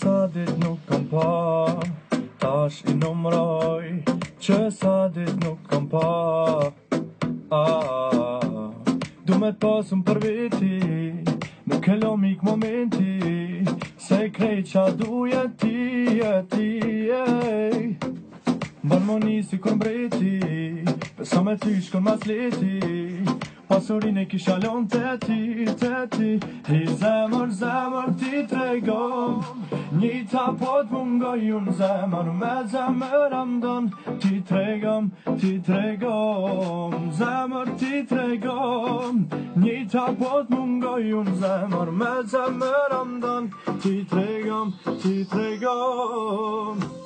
sa dit nuk kam pa, tash I numroj që sa dit nuk kam pa. Du me t'pasun për veti, nuk e lo mik momenti, se krejt qa duja ti, Ban moni si kur mbreti, pesa me ty shkon mas leti, pasurin e kisha lon të ti, Ti zemër ti tregom, një ta po t'mungoj unë zemër, me zemër amdon, ti tregom, zemër ti tregom, një ta po t'mungoj unë zemër, me zemër amdon, ti tregom.